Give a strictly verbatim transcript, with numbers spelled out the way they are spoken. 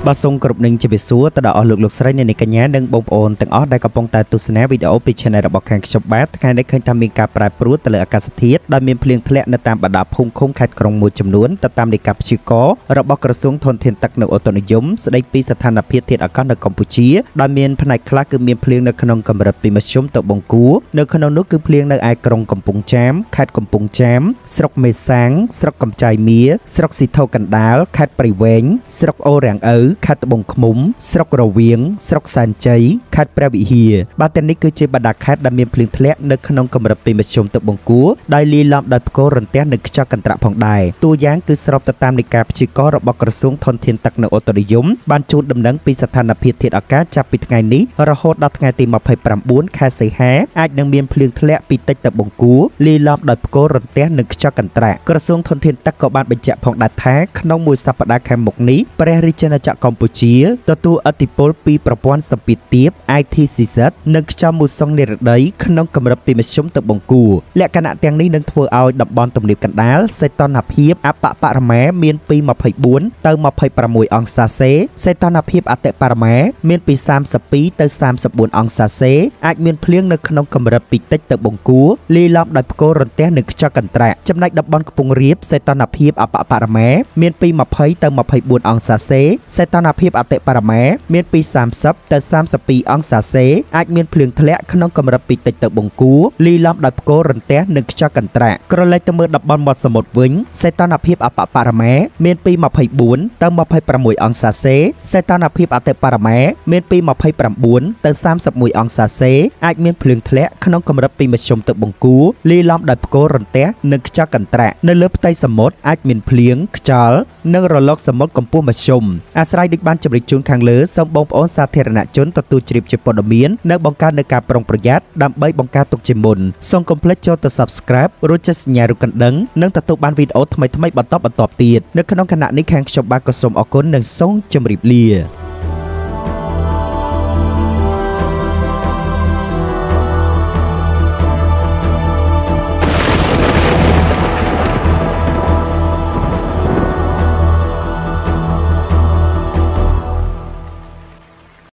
បាទសូមគោរពនឹងជម្រាបសួរទៅដល់អស់លោកលោកស្រីអ្នកនាងកញ្ញានិងបងប្អូនទាំងអស់ដែលកំពុងតែទស្សនាវីដេអូពី channel របស់ខាងខ្ញុំបាទថ្ងៃនេះឃើញថាមានការប្រែប្រួលទៅលើអាកាសធាតុដោយមានភ្លៀងធ្លាក់នៅតាមបណ្ដាភូមិឃុំខេត្តក្រុងមួយចំនួនទៅតាមនៃការព្យាករណ៍របស់ក្រសួងធនធានទឹកនិងអូតូនិយមស្ដីពីស្ថានភាពធាតុអាកាសនៅកម្ពុជាដោយមានផ្នែកខ្លះគឺមានភ្លៀងនៅក្នុងកម្រិតពីមធ្យមទៅបង្គួរនៅក្នុងនោះគឺភ្លៀងនៅឯក្រុងកំពង់ចាមខេត្តកំពង់ចាមស្រុកមេសាំងស្រុកកំចាយមៀស្រុកស៊ីថូកណ្ដាលខេត្តព្រៃវែងស្រុកអូរាំងឪខេត្តត្បូងឃ្មុំស្រុករវៀងស្រុកសែនជ័យខេត្តព្រះវិហារបាទទាំងនេះគឺជាបណ្ដាខេត្តដែលមានភ្លៀងធ្លាក់នៅក្នុងកម្រិតពីមធ្យមទៅបង្គួរដោយលាយឡំដោយផ្គររន្ទះនិងខ្យល់កន្ត្រាក់ផងដែរតួយ៉ាងគឺស្របទៅតាមនៃការព្យាករណ៍របស់ក្រសួងធនធានទឹកនិងអូតូនិយមបានជូនដំណឹងពីស្ថានភាពធាតុអាកាសចាប់ពីថ្ងៃនេះរហូតដល់ថ្ងៃទីម្ភៃប្រាំបួនខែសីហាអាចនឹងមានភ្លៀងធ្លាក់ពីតិចទៅបង្គួរលាយឡំដោយផ្គររន្ទះនិងខ្យល់កន្ត្រាក់ក្រសួងធនធានទឹកក៏បានបញ្ជាក់ផងដែរថាក្នុងមួយសប្តាហ៍ខាងមុខនេះព្រះរាជាណាចក្រកម្ពុជាទទួលឥទ្ធិពលពីប្រព័ន្ធសម្ពាធទាប I T C Z និងខ្យល់មូសុងនិរដីក្នុងកម្រិតពីមធ្យមទៅបង្គួរលក្ខណៈទាំងនេះនឹងធ្វើឲ្យតំបន់ទំនាបកណ្ដាលសីតុណ្ហភាពអបបរមាមានពីម្ភៃបួនទៅម្ភៃប្រាំមួយអង្សាសេសីតុណ្ហភាពអតិបរមាមានពីសាមសិបពីរទៅសាមសិបបួនអង្សាសេអាចមានភ្លៀងនៅក្នុងកម្រិតពីតិចទៅបង្គួរលាយឡំដោយផ្គររន្ទះនិងខ្យល់កន្ត្រាក់ចំណែកតំបន់ខ្ពង់រាបសីតុណ្ហភាពអបបរមាមានពីម្ភៃទៅម្ភៃបួនអង្សាសេសីតុណ្ហភាពអតិបរមាមានពីសាមសិបទៅសាមសិបពីរអង្សាសេអាចមានភ្លៀងធ្លាក់ក្នុងកម្រិតពីតិចទៅបង្គួរលាយឡំដោយផ្គររន្ទះនិងខ្យល់កន្ត្រាក់ក្រឡេកទៅមើលតំបន់មាត់សមុទ្រវិញសីតុណ្ហភាពអបបរមាមានពីម្ភៃបួនទៅម្ភៃប្រាំមួយអង្សាសេសីតុណ្ហភាពអតិបរមាមានពីម្ភៃប្រាំបួនទៅសាមសិបមួយអង្សាសេអាចមានភ្លៀងធ្លាក់ក្នុងកម្រិតពីមធ្យមទៅបង្គួរលាយឡំដោយផ្គររន្ទះនិងខ្យល់កន្ត្រាក់នៅលើផ្ទៃសមុទ្រអាចមានភ្លៀងខ្យល់និងរលកសមុទ្រកម្ពស់មធ្យមអាស្រ័យដូចបានជម្រាបជូនខាងលើសូមបងប្អូនសាធារណជនទទួលជ្រាបជាព័ត៌មាននិងបង្កើននូវការប្រុងប្រយ័ត្នដើម្បីបង្ការទុកជាមុនសូមកុំភ្លេចចូលទៅ Subscribe រួចចុចសញ្ញារូបកណ្ដឹងនិងទទួលបានវីដេអូថ្មីៗបន្តបន្តទៀតនៅក្នុងគណៈនេះខាងខ្ញុំបាទក៏សូមអរគុណនិងសូមជម្រាបលា